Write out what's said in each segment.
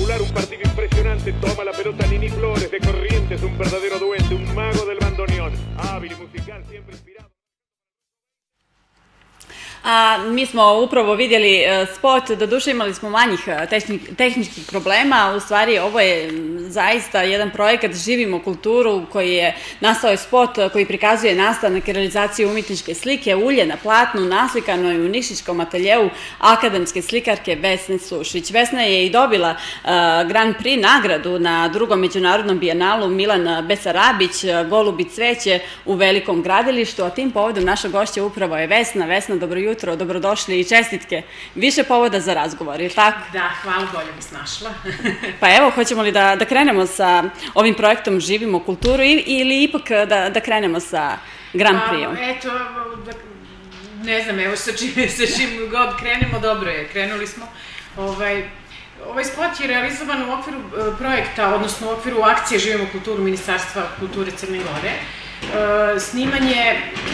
espectacular, un partido impresionante. Toma la pelota Nini Flores de Corrientes, un verdadero duende, un mago del bandoneón. Hábil y musical, siempre inspirado. Mi smo upravo vidjeli spot, doduše imali smo manjih tehničkih problema, u stvari ovo je zaista jedan projekat Živimo kulturu koji je nastao je spot koji prikazuje nastanak i realizaciju umetničke slike Ulje na platnu naslikanoj u Nišićkom ateljeu akademske slikarke Vesne Sušić. Vesna je i dobila Grand Prix nagradu na drugom međunarodnom bijenalu Milan Besarabić, Golubi cveće u Velikom gradilištu, a tim povodom naša gošća upravo je Vesna. Vesna, dobro jutro, dobrodošli i čestitke. Više povoda za razgovor, je li tako? Da, hvala, bolje bi snašla. Pa evo, hoćemo li da krenemo sa ovim projektom Živimo kulturu ili ipak da krenemo sa Grand Prix-om? Eto, ne znam, evo sa čim god krenemo, dobro je, krenuli smo. Ovaj spot je realizovan u okviru projekta, odnosno u okviru akcije Živimo kulturu Ministarstva kulture Crne Gore. Snimanje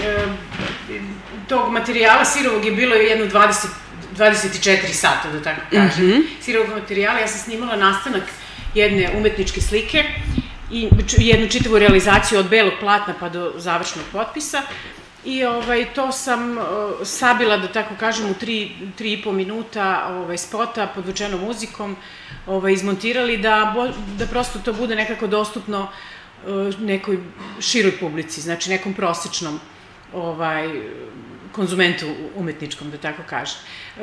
tog materijala sirovog je bilo jedno 24 sata, da tako kažem. Sirovog materijala, ja sam snimala nastanak jedne umetničke slike i jednu čitavu realizaciju od belog platna pa do završnog potpisa. I to sam sabila, da tako kažem, u 3,5 minuta spota podvučenom muzikom, izmontirali da prosto to bude nekako dostupno nekoj široj publici, znači nekom prosečnom konzumentu umetničkom, da tako kažem.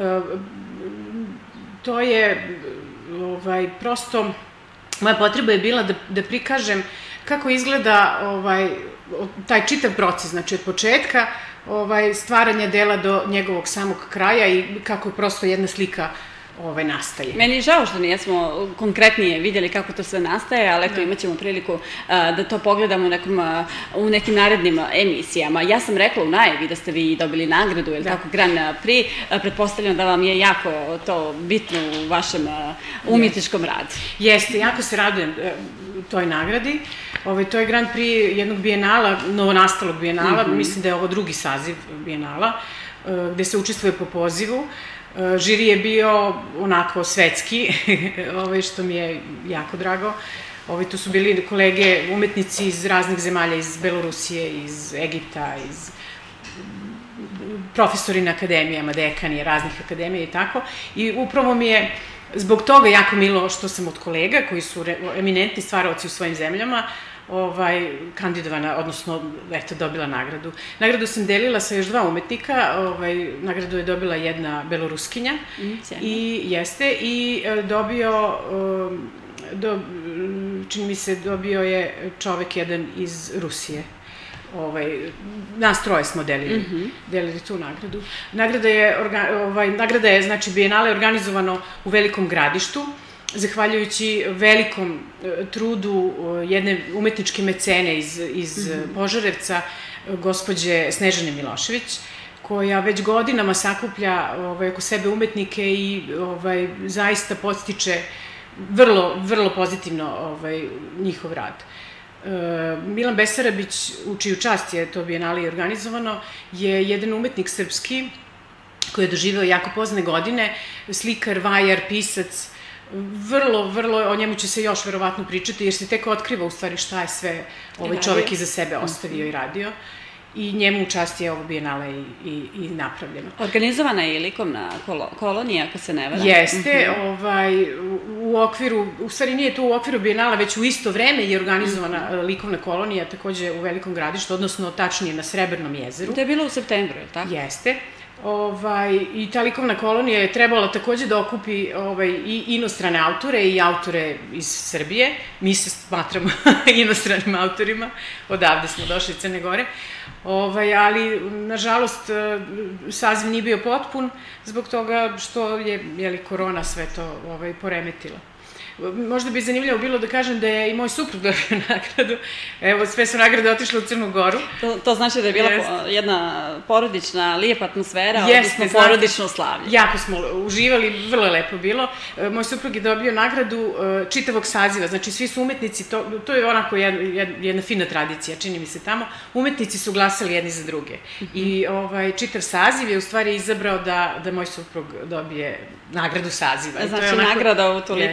To je prosto, moja potreba je bila da prikažem kako izgleda taj čitav proces, znači od početka stvaranja dela do njegovog samog kraja i kako je prosto jedna slika nastaje. Meni je žao što nijesmo konkretnije vidjeli kako to sve nastaje, ali eto imat ćemo priliku da to pogledamo u nekim narednim emisijama. Ja sam rekla u najavi da ste vi dobili nagradu, je li tako, Grand Prix. Pretpostavljam da vam je jako to bitno u vašem umjetničkom radu. Jeste, jako se radujem toj nagradi. To je Grand Prix jednog bijenala, novonastalog bijenala, mislim da je ovo drugi saziv bijenala, gde se učestvuje po pozivu. Žiri je bio onako svetski, što mi je jako drago. Tu su bili kolege umetnici iz raznih zemalja, iz Belorusije, iz Egipta, iz profesori na akademijama, dekani raznih akademija i tako. I upravo mi je zbog toga jako milo što sam od kolega, koji su eminentni stvaraoci u svojim zemljama, kandidovana, odnosno, eto, dobila nagradu. Nagradu sam delila sa još 2 umetnika, nagradu je dobila jedna beloruskinja i dobio, čini mi se, dobio je čovek jedan iz Rusije. Nas 3 smo delili tu nagradu. Nagrada je, znači, bijenale organizovano u Velikom gradištu, zahvaljujući velikom trudu jedne umetničke mecene iz Požarevca, gospođe Snežane Milošević, koja već godinama sakuplja oko sebe umetnike i zaista podstiče vrlo, vrlo pozitivno njihov rad. Milan Besarabić, u čiju čast je to bijenale organizovano, je jedan umetnik srpski koji je doživeo jako pozne godine, slikar, vajar, pisac. Vrlo, o njemu će se još verovatno pričati, jer se tek otkriva u stvari šta je sve ovaj čovek iza sebe ostavio i radio. I njemu u čast je ovo bijenale i napravljeno. Organizovana je i likovna kolonija, ako se ne varam. Jeste, u okviru, u stvari nije to u okviru bijenala, već u isto vreme je organizovana likovna kolonija, takođe u Velikom gradištu, odnosno tačnije na Srebrnom jezeru. To je bilo u septembru, je li tako? Jeste. I ta likovna kolonija je trebala takođe da okupi i inostrane autore i autore iz Srbije. Mi se smatramo inostranim autorima, odavde smo došli iz Crne Gore, ali nažalost saziv nije bio potpun zbog toga što je korona sve to poremetila. Možda bi zanimljivo bilo da kažem da je i moj suprug dobio nagradu. Evo, sve su nagrade otišle u Crnu Goru. To znači da je bila jedna porodična, lijepa atmosfera, odnosno porodično slavlje. Jako smo uživali, vrlo je lepo bilo. Moj suprug je dobio nagradu čitavog saziva, znači svi su umetnici, to je onako jedna fina tradicija, čini mi se tamo. Umetnici su glasali jedni za druge. I čitav saziv je u stvari izabrao da moj suprug dobije nagradu saziva. Znači nagrada toliko veća.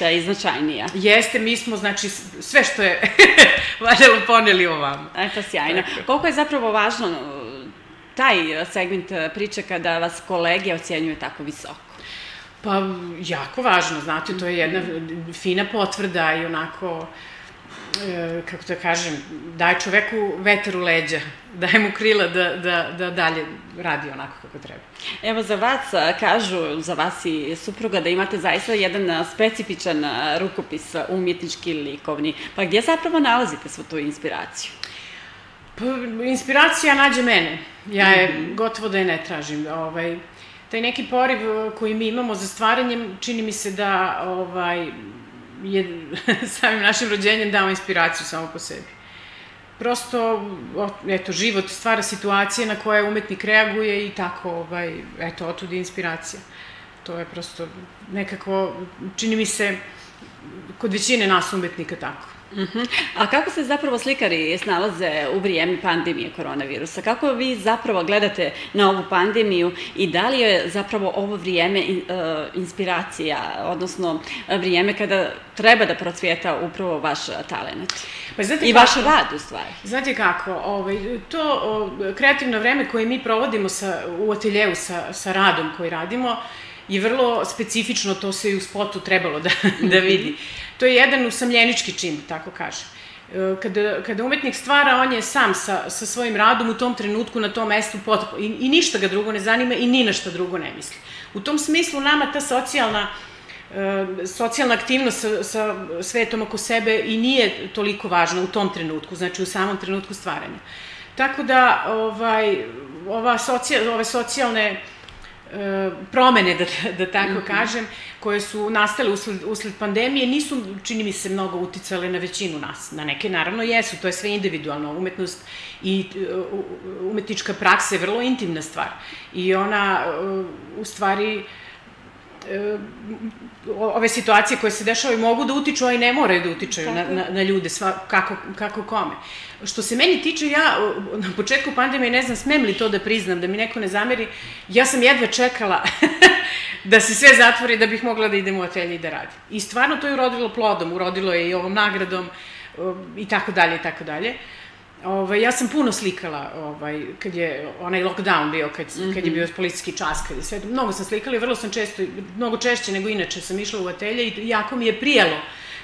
veća i značajnija. Jeste, mi smo, znači, sve što je valjalo poneli ovamo. Eto, sjajno. Koliko je zapravo važno taj segment priče kada vas kolege ocjenjuju tako visoko? Pa, jako važno, znate, to je jedna fina potvrda i onako, kako da kažem, daje čoveku vetar u leđa, daje mu krila da dalje radi onako kako treba. Evo, za vas kažu, za vas i supruga, da imate zaista jedan specifičan rukopis umjetnički likovni. Pa gdje zapravo nalazite svu tu inspiraciju? Pa, inspiracija nađe mene. Ja je gotovo da je ne tražim. Taj neki poriv koji mi imamo za stvaranjem, čini mi se da je samim našim rođenjem dao inspiraciju samo po sebi. Prosto, eto, život stvara situacije na koje umetnik reaguje i tako, eto, otud je inspiracija. To je prosto nekako, čini mi se, kod većine nas umetnika tako. A kako se zapravo slikari snalaze u vrijeme pandemije koronavirusa? Kako vi zapravo gledate na ovu pandemiju i da li je zapravo ovo vrijeme inspiracija, odnosno vrijeme kada treba da procvjeta upravo vaš talent? I vaš rad, u stvari. Znate kako, to kreativno vreme koje mi provodimo u ateljeu sa radom koji radimo je vrlo specifično, to se i u spotu trebalo da vidi. To je jedan usamljenički čin, tako kažem. Kada umetnik stvara, on je sam sa svojim radom u tom trenutku, na tom mestu i ništa ga drugo ne zanima i ni na šta drugo ne misli. U tom smislu nama ta socijalna aktivnost sa svetom oko sebe i nije toliko važna u tom trenutku, znači u samom trenutku stvaranja. Tako da ove socijalne promene, da tako kažem, koje su nastale usled pandemije, nisu, čini mi se, mnogo uticale na većinu nas. Na neke, naravno, jesu, to je sve individualno. Umetnost i umetnička praksa je vrlo intimna stvar. I ona, u stvari, ove situacije koje se dešavaju mogu da utiču, a i ne moraju da utičaju na ljude, kako kome. Što se meni tiče, ja na početku pandemije, ne znam, smem li to da priznam, da mi neko ne zameri, ja sam jedva čekala da se sve zatvori, da bih mogla da idem u atelje i da radim. I stvarno to je urodilo plodom, urodilo je i ovom nagradom i tako dalje, i tako dalje. Ja sam puno slikala kad je onaj lockdown bio, kad je bio policijski čas, kad je sve, mnogo sam slikala i vrlo sam često, mnogo češće nego inače sam išla u atelje i jako mi je prijelo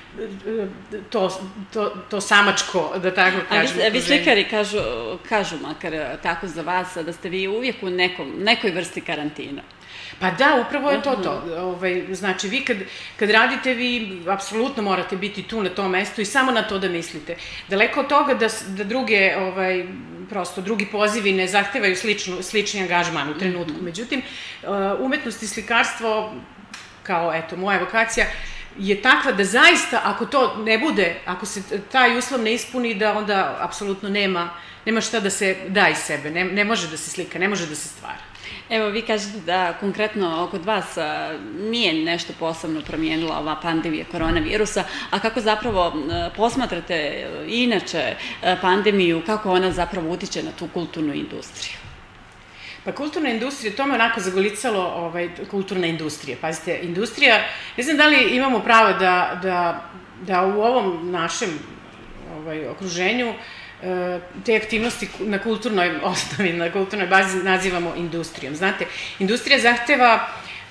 to samačko, da tako kažem. A vi slikari kažu, makar tako za vas, da ste vi uvijek u nekoj vrsti karantina. Pa da, upravo je to. Znači, vi kad radite, vi apsolutno morate biti tu na tom mestu i samo na to da mislite. Daleko od toga da drugi pozivi ne zahtevaju slični angažman u trenutku. Međutim, umetnost i slikarstvo, kao, eto, moja vokacija, je takva da zaista, ako to ne bude, ako se taj uslov ne ispuni, da onda apsolutno nema šta da se da iz sebe, ne može da se slika, ne može da se stvara. Evo, vi kažete da konkretno kod vas nije nešto posebno promijenila ova pandemija koronavirusa, a kako zapravo posmatrate inače pandemiju, kako ona zapravo utiče na tu kulturnu industriju? Pa kulturna industrija, to me onako zagolicalo, kulturna industrija. Pazite, industrija, ne znam da li imamo pravo da u ovom našem okruženju te aktivnosti na kulturnoj osnovi, na kulturnoj bazi nazivamo industrijom. Znate, industrija zahteva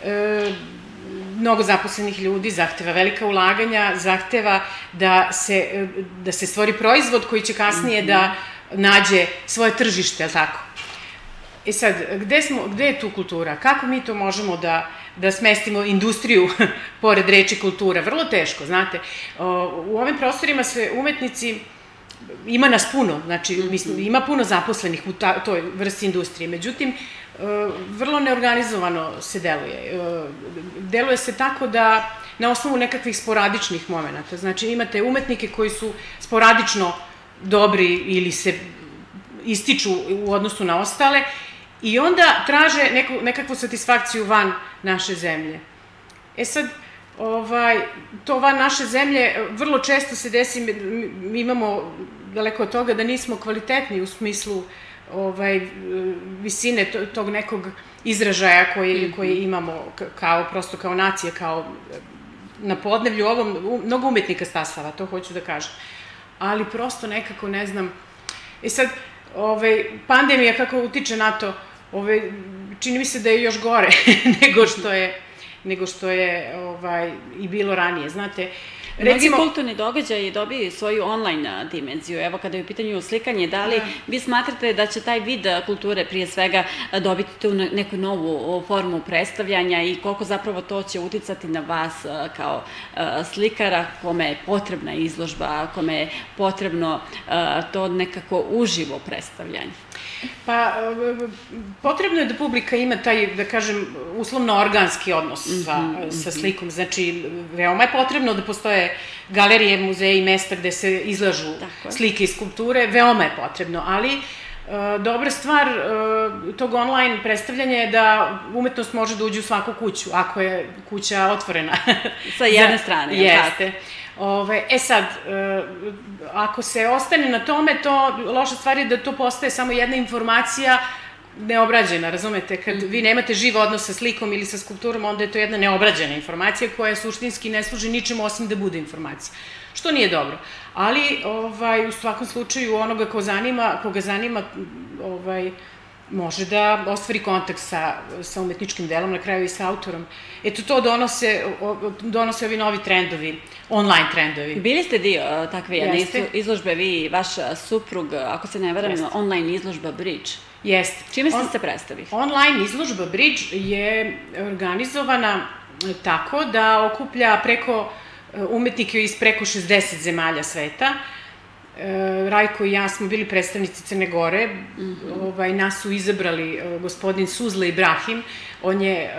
mnogo zaposlenih ljudi, zahteva velika ulaganja, zahteva da se stvori proizvod koji će kasnije da nađe svoje tržište, ali tako? I sad, gde je tu kultura? Kako mi to možemo da smestimo industriju pored reči kultura? Vrlo teško, znate. U ovim prostorima sve umetnici, ima nas puno, znači ima puno zaposlenih u toj vrsti industrije, međutim, vrlo neorganizovano se deluje. Deluje se tako da na osnovu nekakvih sporadičnih momenta, znači imate umetnike koji su sporadično dobri ili se ističu u odnosu na ostale i onda traže nekakvu satisfakciju van naše zemlje. E sad, to van naše zemlje vrlo često se desi, mi imamo daleko od toga da nismo kvalitetni u smislu visine tog nekog izražaja koji imamo prosto kao nacija, kao na podneblju ovom, mnogo umetnika stasava, to hoću da kažem. Ali prosto nekako, ne znam, sad, pandemija kako utiče na to, čini mi se da je još gore nego što je i bilo ranije, znate. Mnogi kulturni događaji dobiju svoju online dimenziju. Evo, kada je u pitanju slikanje, da li vi smatrate da će taj vid kulture prije svega dobiti tu neku novu formu predstavljanja i koliko zapravo to će uticati na vas kao slikara, kome je potrebna izložba, kome je potrebno to nekako uživo predstavljanje? Pa, potrebno je da publika ima taj, da kažem, uslovno organski odnos sa slikom. Znači, veoma je potrebno da postoje galerije, muzeji i mesta gde se izlažu slike i skulpture, veoma je potrebno, ali dobra stvar tog online predstavljanja je da umetnost može da uđe u svaku kuću, ako je kuća otvorena. Sa jedne strane, je li tako? Sad, ako se ostane na tome, to loša stvar je da to postaje samo jedna informacija neobrađena, razumete? Kad vi nemate živ odnos sa slikom ili sa skulpturom, onda je to jedna neobrađena informacija koja suštinski ne služi ničemu osim da bude informacija. Što nije dobro. Ali, u svakom slučaju, onoga koga zanima, može da ostvari kontakt sa umetničkim delom, na kraju i sa autorom. Eto, to donose ovi novi trendovi, online trendovi. Bili ste dio takve jedne izložbe, vi i vaš suprug, ako se ne varam, online izložba Bridge. Jeste. Čime ste se predstavili? Online izložba Bridge je organizovana tako da okuplja umetnike iz preko 60 zemalja sveta. Rajko i ja smo bili predstavnici Crne Gore, nas su izabrali gospodin Suzle Ibrahim, on je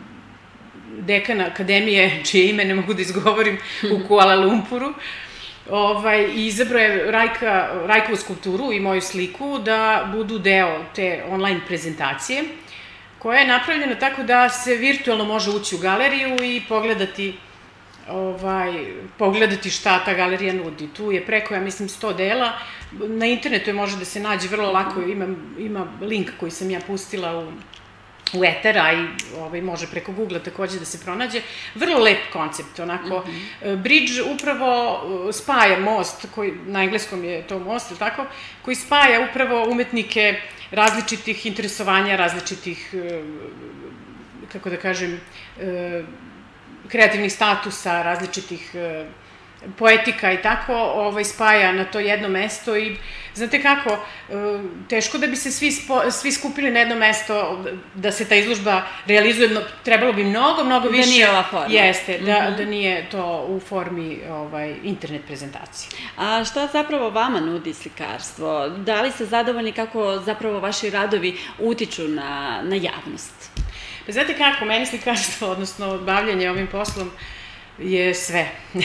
dekan akademije, čije ime ne mogu da izgovorim, u Kuala Lumpuru, i izabrao je Rajkovu skulpturu i moju sliku da budu deo te online prezentacije, koja je napravljena tako da se virtualno može ući u galeriju i pogledati šta ta galerija nudi. Tu je preko, ja mislim, 100 dela. Na internetu je može da se nađe vrlo lako, ima link koji sam ja pustila u eter, a i može preko Google-a takođe da se pronađe. Vrlo lep koncept, onako. Bridge upravo spaja most, na engleskom je to most, tako, koji spaja upravo umetnike različitih interesovanja, različitih, kako da kažem, kreativnih statusa, različitih poetika i tako, spaja na to jedno mesto i znate kako, teško da bi se svi skupili na jedno mesto da se ta izložba realizuje, trebalo bi mnogo više. Da nije ova forma. Jeste, da nije to u formi internet prezentacije. A šta zapravo vama nudi slikarstvo? Da li ste zadovoljni kako zapravo vaši radovi utiču na javnost? Znate kako, meni slikarstvo, odnosno bavljanje ovim poslom je sve.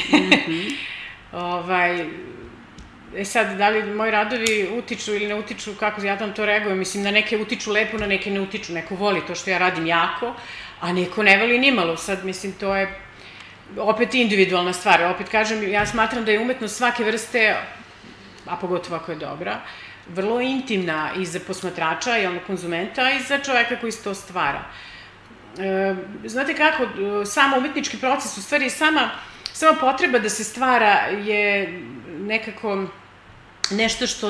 Sad, da li moji radovi utiču ili ne utiču, kako ja tam to reagujem, mislim, na neke utiču lepo, na neke ne utiču, neko voli to što ja radim jako, a neko ne voli nimalo. Sad, mislim, to je opet individualna stvar. Opet kažem, ja smatram da je umetnost svake vrste, a pogotovo ako je dobra, vrlo intimna i za posmatrača i onog konzumenta i za čoveka koji se to stvara. Znate kako, samo umetnički proces, u stvari sama potreba da se stvara je nekako nešto što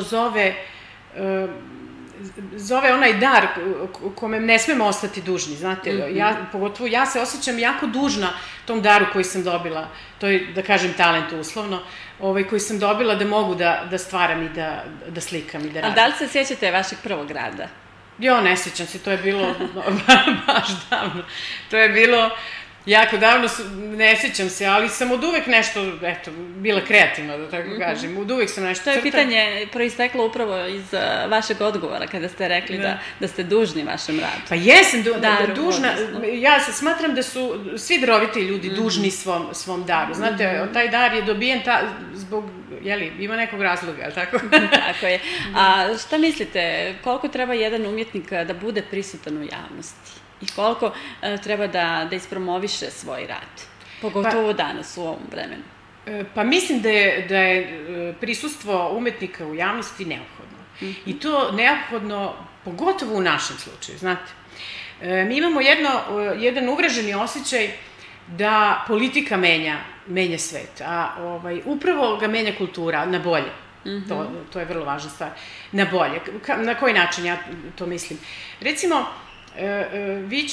zove onaj dar kome ne smemo ostati dužni, znate, pogotovo ja se osjećam jako dužna tom daru koji sam dobila, to je, da kažem, talent uslovno, koji sam dobila da mogu da stvaram i da slikam i da radim. A da li se sjećate vašeg prvog rada? Jo, ne sjećam se, to je bilo baš davno. To je bilo jako davno, ne sjećam se, ali sam od uvek nešto, eto, bila kreativna, da tako kažem. Od uvek sam nešto crtala. To je pitanje proisteklo upravo iz vašeg odgovora, kada ste rekli da ste dužni vašem radu. Pa jesam dužna. Ja smatram da su svi daroviti ljudi dužni svom daru. Znate, taj dar je dobijen zbog, jeli, ima nekog razloga, ali tako? Tako je. A šta mislite, koliko treba jedan umjetnik da bude prisutan u javnosti? I koliko treba da ispromoviše svoj rad, pogotovo danas u ovom vremenu? Pa mislim da je prisustvo umetnika u javnosti neophodno. I to neophodno, pogotovo u našem slučaju, znate. Mi imamo jedan uvreženi osjećaj da politika menja svet, a upravo ga menja kultura na bolje. To je vrlo važna stvar. Na bolje. Na koji način ja to mislim? Recimo, vi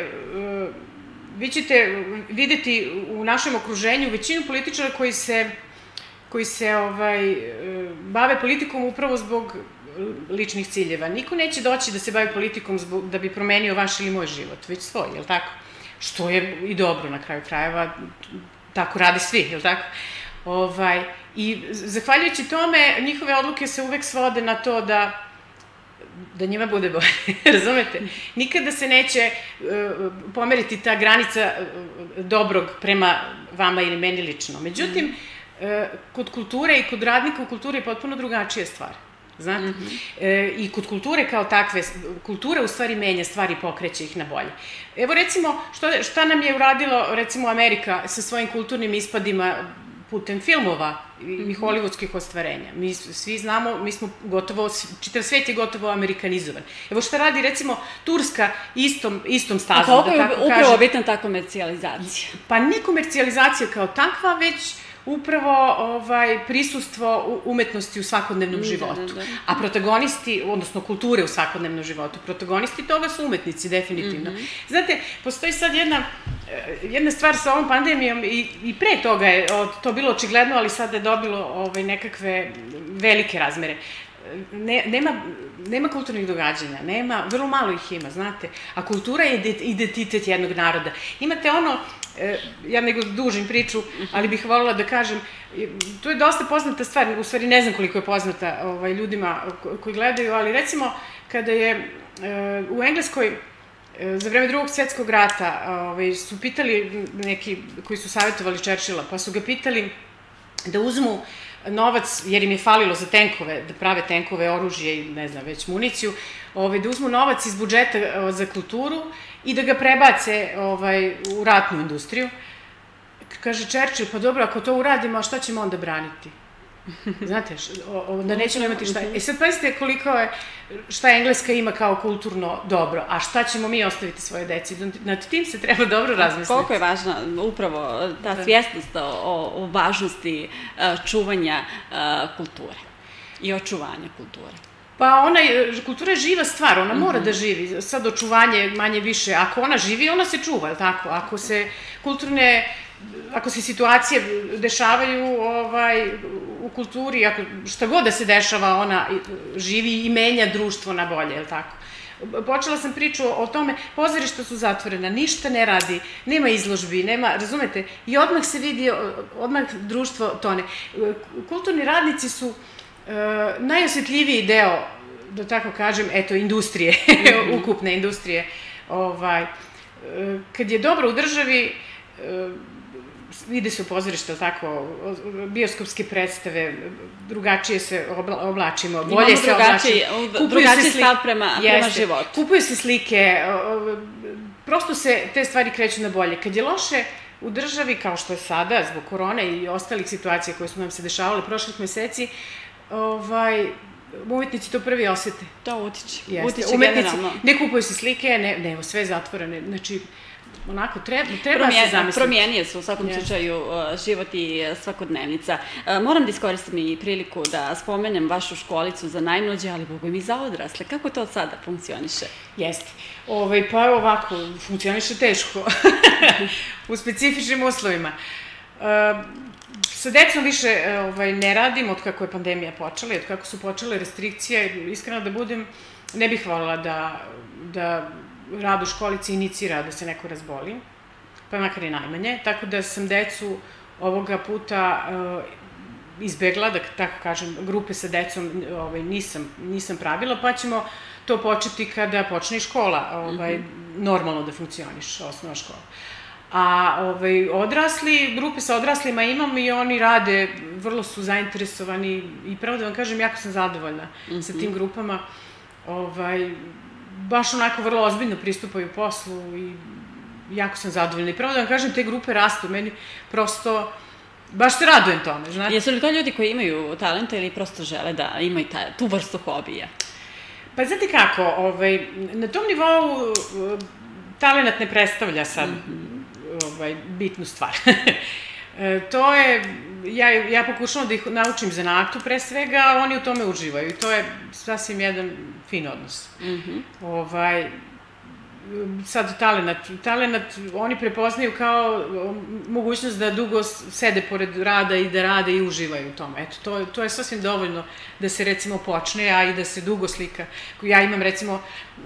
ćete videti u našem okruženju većinu političara koji se bave politikom upravo zbog ličnih ciljeva. Niko neće doći da se bavi politikom da bi promenio vaš ili moj život, već svoj, je li tako? Što je i dobro na kraju krajeva, tako rade svi, je li tako? I zahvaljujući tome, njihove odluke se uvek svode na to da njima bude bolje, razumete? Nikada se neće pomeriti ta granica dobrog prema vama ili meni lično. Međutim, kod kulture i kod radnika u kulturi je potpuno drugačija stvar. Znate? I kod kulture kao takve, kultura u stvari menja stvari i pokreće ih na bolje. Evo recimo, šta nam je uradilo recimo Amerika sa svojim kulturnim ispadima putem filmova i hollywoodskih ostvarenja. Mi svi znamo, mi smo gotovo, čitav svet je gotovo amerikanizovan. Evo šta radi recimo Turska istom stazom. A koliko je upravo bitna ta komercijalizacija? Pa ne komercijalizacija kao takva, već upravo prisustvo umetnosti u svakodnevnom životu. A protagonisti, odnosno kulture u svakodnevnom životu, protagonisti toga su umetnici, definitivno. Znate, postoji sad jedna stvar sa ovom pandemijom i pre toga je to bilo očigledno, ali sada je dobilo nekakve velike razmere. Nema kulturnih događanja, vrlo malo ih ima, znate. A kultura je identitet jednog naroda. Imate ja nego dužim priču, ali bih voljela da kažem, to je dosta poznata stvar, u stvari ne znam koliko je poznata ljudima koji gledaju, ali recimo kada je u Engleskoj za vreme Drugog svjetskog rata su pitali neki koji su savjetovali Churchilla, pa su ga pitali da uzmu novac, jer im je falilo za tenkove, da prave tenkove, oružje i ne znam, već municiju, da uzmu novac iz budžeta za kulturu i da ga prebace u ratnu industriju. Kaže Churchill, pa dobro, ako to uradimo, a šta ćemo onda braniti? Znate, da nećemo imati šta. Sad pazite koliko je, šta Engleska ima kao kulturno dobro, a šta ćemo mi ostaviti svoje deci. Nad tim se treba dobro razmisliti. Koliko je važna upravo ta svjesnost o važnosti čuvanja kulture i očuvanja kulture? Pa kultura je živa stvar, ona mora da živi. Sad očuvanje manje više, ako ona živi, ona se čuva, je li tako? Ako se situacije dešavaju u kulturi, šta god da se dešava, ona živi i menja društvo na bolje, je li tako? Počela sam priču o tome, pozorišta su zatvorena, ništa ne radi, nema izložbi, razumete? I odmah se vidi, odmah društvo tone. Kulturni radnici su najosjetljiviji deo, da tako kažem, industrije, ukupne industrije. Kad je dobro u državi, vide se u pozorišta, tako, bioskopske predstave, drugačije se oblačimo, bolje se oblačimo. Drugačiji stav prema životu. Kupuju se slike, prosto se te stvari kreću na bolje. Kad je loše u državi, kao što je sada, zbog korone i ostalih situacija koje su nam se dešavale prošlih meseci, umetnici to prvi osete. To utiče generalno. Ne kupuju se slike, sve je zatvorene, znači, onako, treba se zamisliti. Promijenio se u svakom slučaju život i svakodnevnica. Moram da iskoristim i priliku da spomenem vašu školicu za najmlađe, ali bogo mi za odrasle. Kako to sada funkcioniše? Jeste. Pa evo ovako, funkcioniše teško. U specifičnim uslovima. Sa decom više ne radim od kako je pandemija počela i od kako su počele restrikcije. Iskreno da budem, ne bih voljela da rad u školici inicira da se neko razboli, pa makar i najmanje. Tako da sam decu ovoga puta izbegla, da tako kažem, grupe sa decom nisam pravila, pa ćemo to početi kada počne i škola, normalno da funkcioniš, osnovna škola. A odrasli, grupe sa odraslima imam i oni rade, vrlo su zainteresovani i pravo da vam kažem, jako sam zadovoljna sa tim grupama. Baš onako vrlo ozbiljno pristupaju poslu i jako sam zadovoljna. I pravo da vam kažem, te grupe rastu, meni prosto, baš se radujem tome, znate. Jesu li to ljudi koji imaju talenta ili prosto žele da imaju tu vrstu hobija? Pa znate kako, na tom nivou talent ne predstavlja sad bitnu stvar. To je, ja pokušavam da ih naučim zanatu pre svega, a oni u tome uživaju i to je sasvim jedan fin odnos. Sad talenat oni prepoznaju kao mogućnost da dugo sede pored rada i da rade i uživaju u tome. Eto, to je sasvim dovoljno da se recimo počne, a i da se dugo slika. Ja imam recimo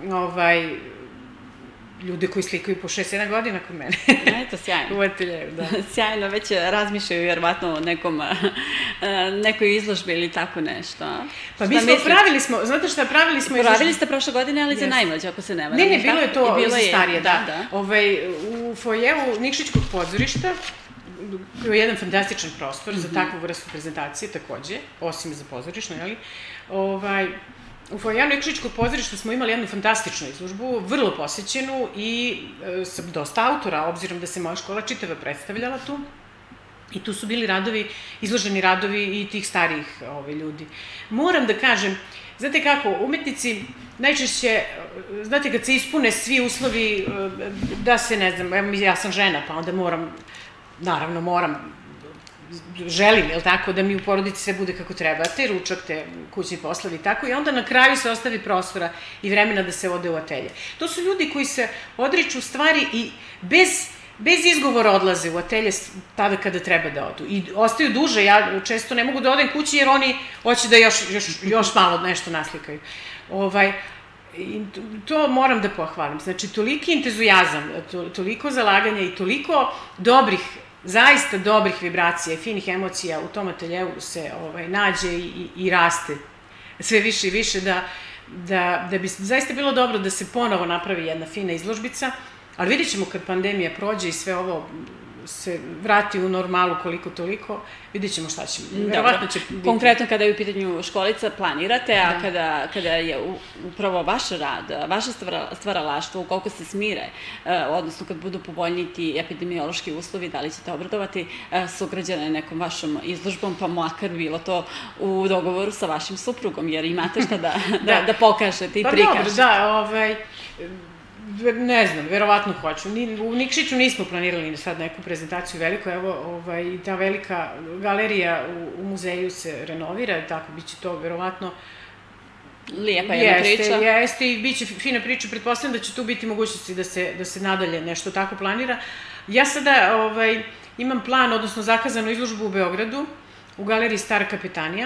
ljude koji slikaju po 6-7 godina kod mene. Eto, sjajno. U ateljevu, da. Sjajno, već razmišljaju vjerovatno o nekoj izložbi ili tako nešto. Pa mi smo, znate šta, pravili smo... Pravili ste prošle godine, ali za najmlađe, ako se ne varam. Ne, bilo je to za starije, da. U fojevu Nikšićkog pozorišta, je jedan fantastičan prostor za takvu vrstu prezentacije, takođe, osim za pozorišno, jeli? U fojevu Nikšićkog pozorišta smo imali jednu fantastičnu izložbu, vrlo posećenu i sa dosta autora, obzirom da se moja škola čitava predstavljala tu. I tu su bili izloženi radovi i tih starijih ljudi. Moram da kažem, znate kako, umetnici najčešće, znate kad se ispune svi uslovi da se, ne znam, evo ja sam žena, pa onda naravno moram, želim, jel tako, da mi u porodici sve bude kako treba, te ručak, te kućni poslovi i tako, i onda na kraju se ostavi prostora i vremena da se ode u atelje. To su ljudi koji se odriču stvari i bez izgovora odlaze u atelje tada kada treba da odu. I ostaju duže, ja često ne mogu da odem kući jer oni hoće da još malo nešto naslikaju. To moram da pohvalim. Znači, toliki entuzijazam, toliko zalaganja i toliko zaista dobrih vibracija i finih emocija u tom ateljevu se nađe i raste sve više i više da bi zaista bilo dobro da se ponovo napravi jedna fina izložbica. Ali vidjet ćemo kad pandemija prođe i sve ovo se vrati u normalu koliko toliko, vidjet ćemo šta će. Verovatno će biti. Konkretno kada je u pitanju školica planirate, a kada je upravo vaš rad, vaše stvaralaštvo, ukoliko se smire, odnosno kad budu povoljni ti epidemiološki uslovi, da li ćete obradovati sugrađane nekom vašom izložbom, pa makar bilo to u dogovoru sa vašim suprugom, jer imate šta da pokažete i prikažete. Pa dobro, ne znam, verovatno hoću. U Nikšiću nismo planirali sad neku prezentaciju veliku, evo, ta velika galerija u muzeju se renovira, tako, bit će to verovatno... Lijepa jedna priča. Jeste, i bit će fina priča, pretpostavljam da će tu biti mogućnosti da se nadalje nešto tako planira. Ja sada imam plan, odnosno zakazanu izložbu u Beogradu, u galeriji Stara Kapetanija,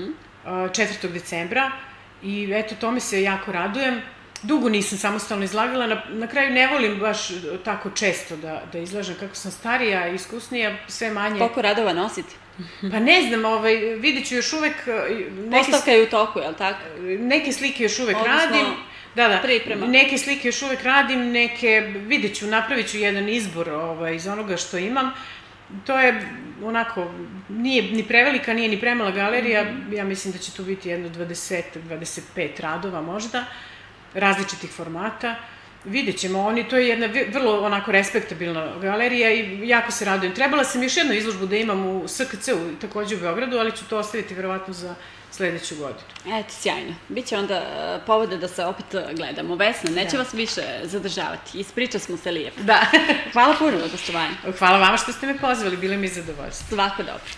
4. decembra, i eto, tome se jako radujem. Dugo nisam samostalno izlagala, na kraju ne volim baš tako često da izlažem, kako sam starija, iskusnija, sve manje. Koliko radova nosite? Pa ne znam, vidjet ću još uvek... Postavka je u toku, je li tako? Neke slike još uvek radim. Priprema. Neke slike još uvek radim, vidjet ću, napravit ću jedan izbor iz onoga što imam. To je onako, nije ni prevelika, nije ni premala galerija, ja mislim da će tu biti jedno 20-25 radova možda, različitih formata. Vidjet ćemo, to je jedna vrlo onako respektabilna galerija i jako se radujem. Trebala sam još jednu izložbu da imam u SKC-u, takođe u Beogradu, ali ću to ostaviti verovatno za sledeću godinu. Eto, sjajno. Biće onda povoda da se opet gledamo. Vesna, neće vas više zadržavati. Ispriča smo se lijepo. Da. Hvala puno na gostovanju. Hvala vama što ste me pozvali, bile mi zadovoljstvo. Svako dobro.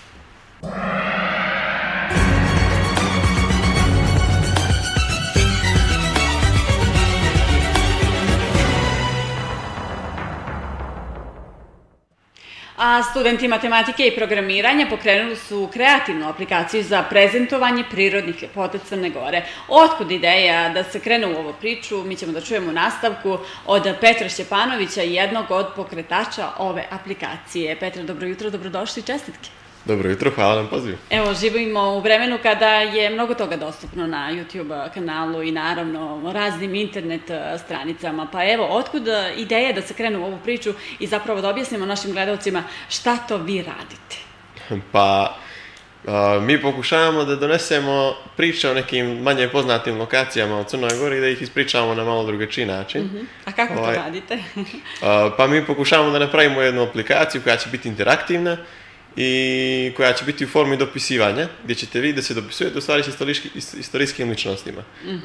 A studenti matematike i programiranja pokrenuli su kreativnu aplikaciju za prezentovanje prirodnih ljepota Crne Gore. Otkud ideja da se krene u ovu priču, mi ćemo da čujemo u nastavku od Petra Šćepanovića, jednog od pokretača ove aplikacije. Petra, dobro jutro, dobrodošli i čestitke. Dobro jutro, hvala nam pozivu. Evo, živimo u vremenu kada je mnogo toga dostupno na YouTube kanalu i naravno raznim internet stranicama. Pa evo, otkud ideja da se krene u ovu priču i zapravo da objasnimo našim gledalcima šta to vi radite? Pa, mi pokušavamo da donesemo priče o nekim manje poznatim lokacijama u Crnoj Gori i da ih ispričavamo na malo drugačiji način. A kako to radite? Pa mi pokušavamo da napravimo jednu aplikaciju koja će biti interaktivna i koja će biti u formi dopisivanja, gdje ćete vi da se dopisujete u stvari s istorijskim ličnostima.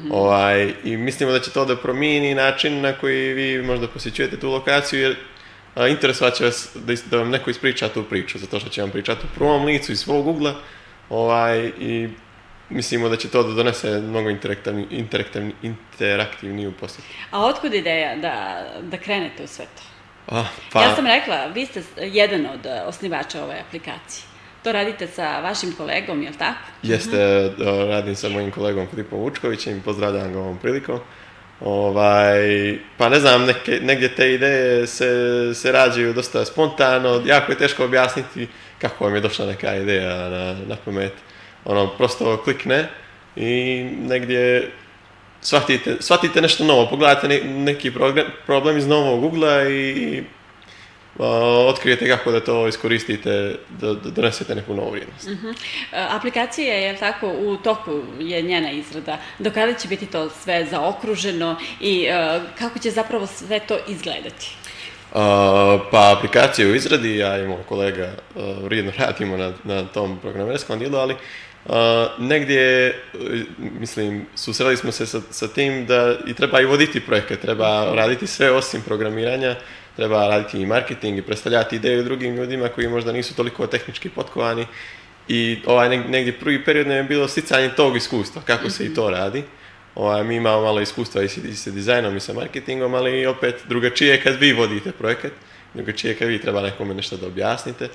I mislimo da će to da promijeni način na koji vi možda posjećujete tu lokaciju, jer interesovat će vas da vam neko ispriča tu priču, zato što će vam pričati u prvom licu iz svog ugla i mislimo da će to da donese mnogo interaktivniju posjetu. A otkud ideja da krenete u sve to? Pa... Ja sam rekla, vi ste jedan od osnivača ove aplikacije. To radite sa vašim kolegom, je li tako? Jeste, radim sa mojim kolegom Filipom Vučkovićem i pozdravljam ga ovom prilikom. Pa ne znam, negdje te ideje se rađaju dosta spontano, jako je teško objasniti kako vam je došla neka ideja na pamet. Prosto klikne i negdje shvatite nešto novo, pogledate neki problem iz novog ugla i otkrijete kako da to iskoristite, da donesete neku novu vrijednost. Aplikacija je tako, u toku je njena izrada. Do kada će biti to sve zaokruženo i kako će zapravo sve to izgledati? Pa aplikacija je u izradi, ja i moj kolega vrijedno radimo na tom programerskom dijelu, ali negdje, mislim, susreli smo se sa tim da i treba i voditi projekte, treba raditi sve osim programiranja, treba raditi i marketing i predstavljati ideju drugim ljudima koji možda nisu toliko tehnički potkovani i negdje prvi period nam je bilo sticanje tog iskustva, kako se i to radi. Mi imamo malo iskustva i sa dizajnom i sa marketingom, ali opet drugačije kad vi vodite projekat, drugačije kad vi treba nekome nešto da objasnite.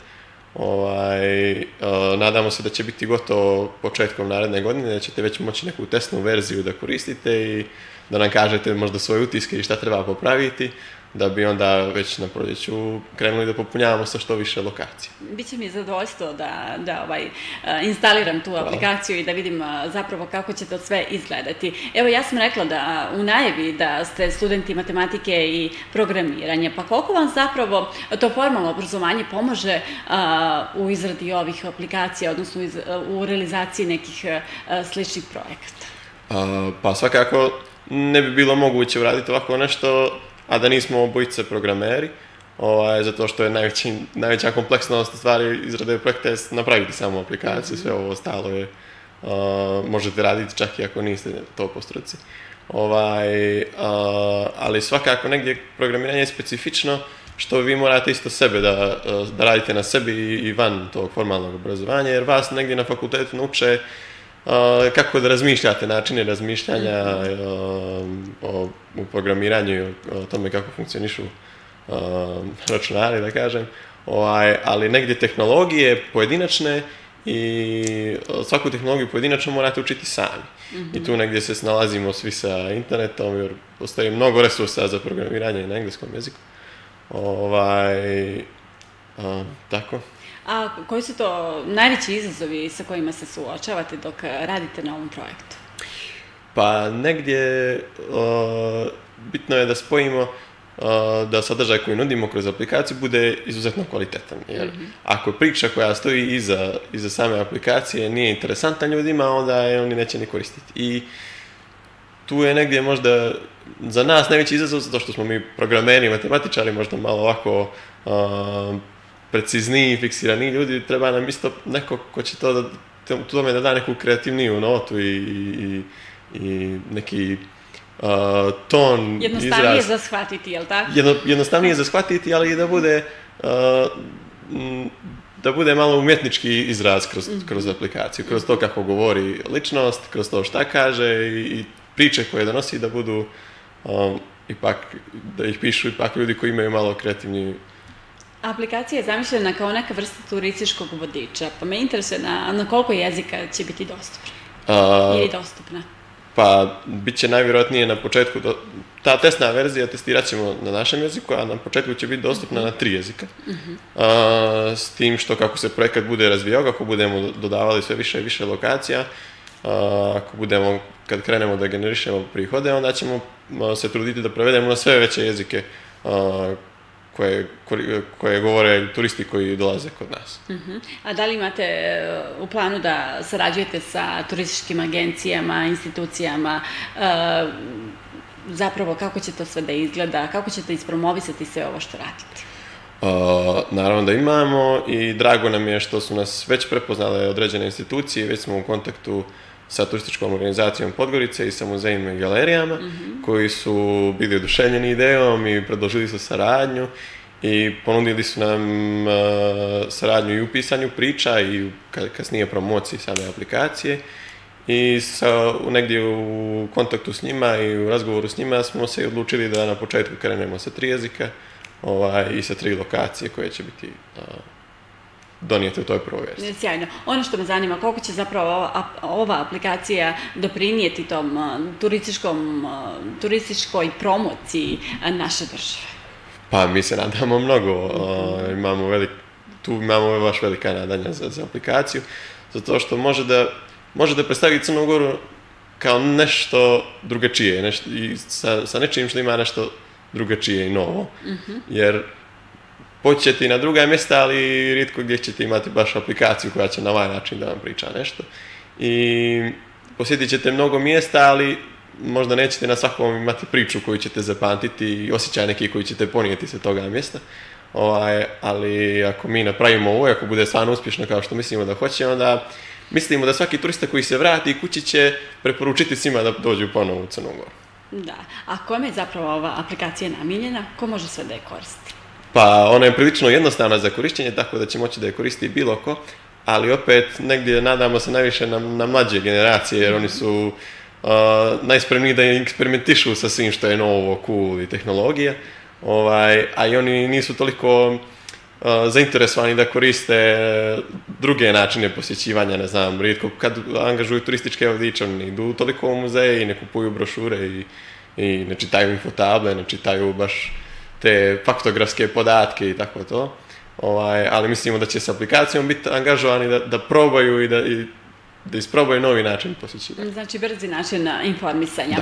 Nadamo se da će biti gotovo početkom naredne godine, da ćete već moći neku testnu verziju da koristite i da nam kažete možda svoje utiske i šta treba popraviti, da bi onda već na proljeću krenuli da popunjavamo sa što više lokacija. Biće mi zadovoljstvo da instaliram tu aplikaciju i da vidim zapravo kako će to sve izgledati. Evo, ja sam rekla da u najavi da ste studenti matematike i programiranja, pa koliko vam zapravo to formalno obrazovanje pomaže u izradi ovih aplikacija, odnosno u realizaciji nekih sličnih projekata? Pa svakako ne bi bilo moguće uraditi ovako nešto, a da nismo obojice programeri, zato što je najveća kompleksnost stvari izrade projekta je napraviti samu aplikaciju, sve ovo ostalo je, možete raditi čak i ako niste to po struci. Ali svakako negdje programiranje je specifično, što vi morate isto sebe da radite na sebi i van tog formalnog obrazovanja, jer vas negdje na fakultetu nauče kako da razmišljate, načine razmišljanja u programiranju i o tome kako funkcionišu računari, da kažem, ali negdje tehnologije pojedinačne i svaku tehnologiju pojedinačno morate učiti sami. I tu negdje se snalazimo svi sa internetom, jer postoji mnogo resursa za programiranje na engleskom jeziku. Tako. A koji su to najveći izazovi sa kojima se suočavate dok radite na ovom projektu? Pa negdje bitno je da spojimo da sadržaj koji nudimo kroz aplikaciju bude izuzetno kvalitetan. Jer ako priča koja stoji iza same aplikacije nije interesantna ljudima, onda je oni neće ni koristiti. I tu je negdje možda za nas najveći izazov, zato što smo mi programeri i matematičari, možda malo ovako precizniji, fiksirani ljudi, treba nam isto neko ko će tome da da neku kreativniju notu i neki ton, jednostavnije za shvatiti, jel' tako? Jednostavnije za shvatiti, ali i da bude malo umjetnički izraz kroz aplikaciju, kroz to kako govori ličnost, kroz to šta kaže i priče koje donosi da budu ipak, da ih pišu ipak ljudi koji imaju malo kreativniji. Aplikacija je zamišljena kao neka vrsta turističkog vodiča, pa me interesuje na koliko jezika će biti dostupna ili dostupna? Pa, bit će najvjerojatnije na početku, ta testna verzija testirat ćemo na našem jeziku, a na početku će biti dostupna na 3 jezika. S tim što kako se projekat bude razvijao, kako budemo dodavali sve više i više lokacija, kad krenemo da generišemo prihode, onda ćemo se truditi da prevedemo na sve veće jezike koje govore turisti koji dolaze kod nas. A da li imate u planu da sarađujete sa turističkim agencijama, institucijama, zapravo kako će to sve da izgleda, kako ćete ispromovisati sve ovo što radite? Naravno da imamo i drago nam je što su nas već prepoznale određene institucije, već smo u kontaktu sa turističkom organizacijom Podgorice i sa muzejima i galerijama koji su bili oduševljeni idejom i predložili su saradnju i ponudili su nam saradnju i u pisanju priča i kasnije promociji same aplikacije. I negdje u kontaktu s njima i u razgovoru s njima smo se odlučili da na početku krenemo sa 3 jezika i sa 3 lokacije koje će biti donijete u toj prvoj verziji. Sjajno. Ono što me zanima, koliko će zapravo ova aplikacija doprinijeti tom turističkoj promociji naše države? Pa mi se nadamo mnogo. Tu imamo baš velika nadanja za aplikaciju, zato što može da predstavi Crnu Goru kao nešto drugačije i sa nečim što ima nešto drugačije i novo. Jer poćete i na druga mjesta, ali rijetko gdje ćete imati baš aplikaciju koja će na ovaj način da vam priča nešto. I posjetit ćete mnogo mjesta, ali možda nećete na svakom imati priču koju ćete zapamtiti i osjećaj neki koji ćete ponijeti sa toga mjesta. Ali ako mi napravimo ovo, ako bude stvarno uspješno kao što mislimo da hoće, onda mislimo da svaki turista koji se vrati kući će preporučiti svima da dođu ponovo u Crnu Goru. Da. A kome je zapravo ova aplikacija namijenjena? Ko može sve da je koristi? Pa ona je prilično jednostavna za korištenje, tako da će moći da je koristi bilo ko, ali opet negdje nadamo se najviše na mlađe generacije, jer oni su najspremniji da eksperimentišu sa svim što je novo, cool i tehnologija, a i oni nisu toliko zainteresovani da koriste druge načine posjećivanja, ne znam, rijetko kad angažuju turističke vodiče, oni idu toliko u muzeje i ne kupuju brošure i ne čitaju infotable, ne čitaju baš te faktografske podatke i tako to. Ali mislimo da će s aplikacijom biti angažovani da probaju i da isprobaju novi način posjećivanja. Znači brzi način informisanja.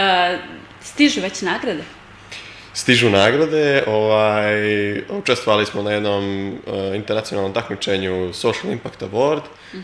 Stižu već nagrade? Stižu nagrade, učestvovali smo na jednom internacionalnom Social Impact Award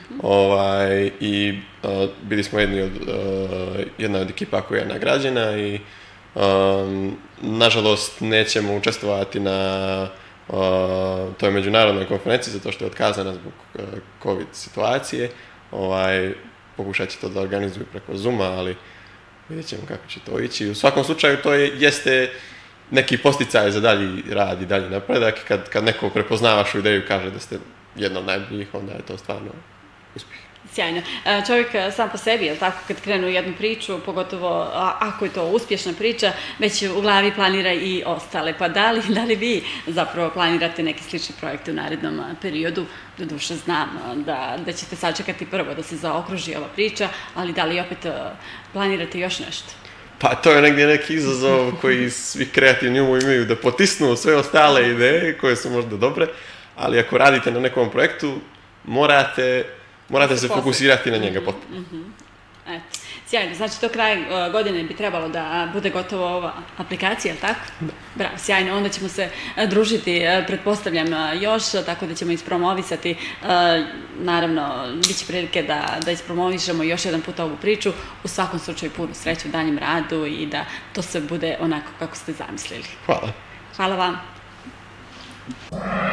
i bili smo jedna od ekipa koja je nagrađena i nažalost nećemo učestvovati na toj međunarodnoj konferenciji zato što je otkazana zbog COVID situacije. Pokušat će to da organizuju preko Zooma, ali vidjet ćemo kako će to ići. U svakom slučaju to jeste neki posticaj za dalji rad i dalji napredak. Kad neko prepoznava vašu ideju i kaže da ste jedna od najboljih, onda je to stvarno uspjeh. Sjajno. Čovjek sam po sebi, jel tako, kad krenu jednu priču, pogotovo ako je to uspješna priča, već u glavi planira i ostale. Pa da li vi zapravo planirate neki slični projekte u narednom periodu? Doduše znam da ćete sačekati prvo da se zaokruži ova priča, ali da li opet planirate još nešto? Pa to je negdje neki izazov koji svi kreativni imaju da potisnu sve ostale ideje koje su možda dobre, ali ako radite na nekom projektu, morate se fokusirati na njega potpuno. Eto, sjajno. Znači, do kraja godine bi trebalo da bude gotova ova aplikacija, jel tako? Da. Bravo, sjajno. Onda ćemo se družiti, pretpostavljam, još, tako da ćemo ispromovisati. Naravno, bit će prilike da ispromovišemo još jedan put ovu priču. U svakom slučaju puno sreću u danjem radu i da to sve bude onako kako ste zamislili. Hvala. Hvala vam.